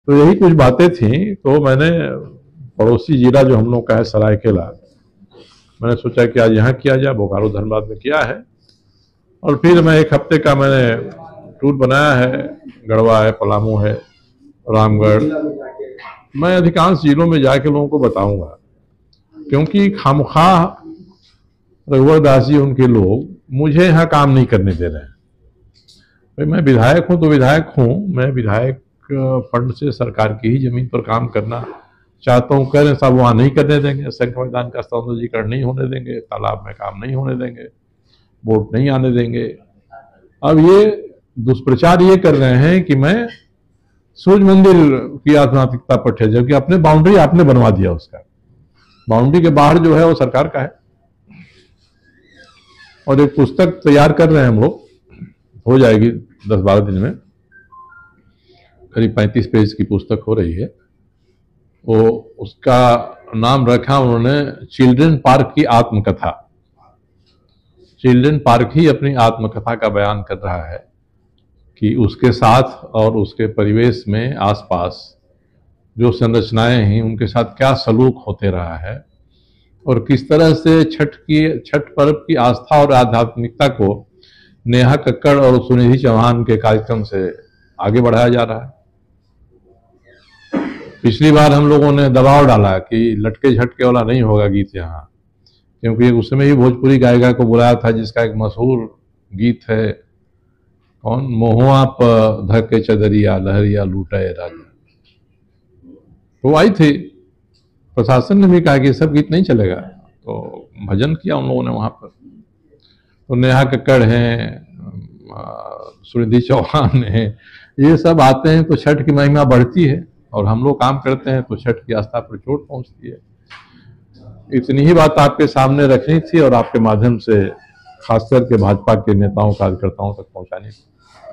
तो यही कुछ बातें थी। तो मैंने पड़ोसी जिला जो हम लोग का है सरायकेला, मैंने सोचा कि आज यहाँ किया जाए, बोकारो धनबाद में किया है। और फिर मैं एक हफ्ते का मैंने टूर बनाया है। गढ़वा है, पलामू है, रामगढ़। मैं अधिकांश जिलों में जाके लोगों को बताऊंगा, क्योंकि खामख्वाह रघुवर दास जी उनके लोग मुझे यहाँ काम नहीं करने दे रहे हैं। भाई मैं विधायक हूँ तो विधायक हूँ, मैं विधायक फंड से सरकार की ही जमीन पर काम करना चाहता हूँ। कह रहे साहब वहाँ नहीं करने देंगे, संघ मैदान का सौंदर्यीकरण नहीं होने देंगे, तालाब में काम नहीं होने देंगे, वोट नहीं आने देंगे। अब ये दुष्प्रचार ये कर रहे हैं कि मैं सूर्य मंदिर की आध्यात्मिकता पर ठहर, जबकि अपने बाउंड्री आपने बनवा दिया, उसका बाउंड्री के बाहर जो है वो सरकार का है। और एक पुस्तक तैयार कर रहे हैं हम लोग, हो जाएगी 10-12 दिन में, करीब 35 पेज की पुस्तक हो रही है। वो उसका नाम रखा उन्होंने चिल्ड्रन पार्क की आत्मकथा। चिल्ड्रन पार्क ही अपनी आत्मकथा का बयान कर रहा है कि उसके साथ और उसके परिवेश में आसपास जो संरचनाएं हैं उनके साथ क्या सलूक होते रहा है, और किस तरह से छठ पर्व की आस्था और आध्यात्मिकता को नेहा कक्कड़ और सुनिधि चौहान के कार्यक्रम से आगे बढ़ाया जा रहा है। पिछली बार हम लोगों ने दबाव डाला कि लटके झटके वाला नहीं होगा गीत यहाँ, क्योंकि उसमें ही भोजपुरी गायिका को बुलाया था जिसका एक मशहूर गीत है, कौन, मोहुआ प धके चदरिया लहरिया लूटाए राजा। तो आई थी, प्रशासन ने भी कहा कि सब गीत नहीं चलेगा, तो भजन किया उन लोगों ने वहां पर। तो नेहा कक्कड़ हैं, सुनिधि चौहान है, ये सब आते हैं तो छठ की महिमा बढ़ती है, और हम लोग काम करते हैं तो छठ की आस्था पर चोट पहुंचती है। इतनी ही बात आपके सामने रखनी थी और आपके माध्यम से खासकर के भाजपा के नेताओं कार्यकर्ताओं तक पहुंचानी थी।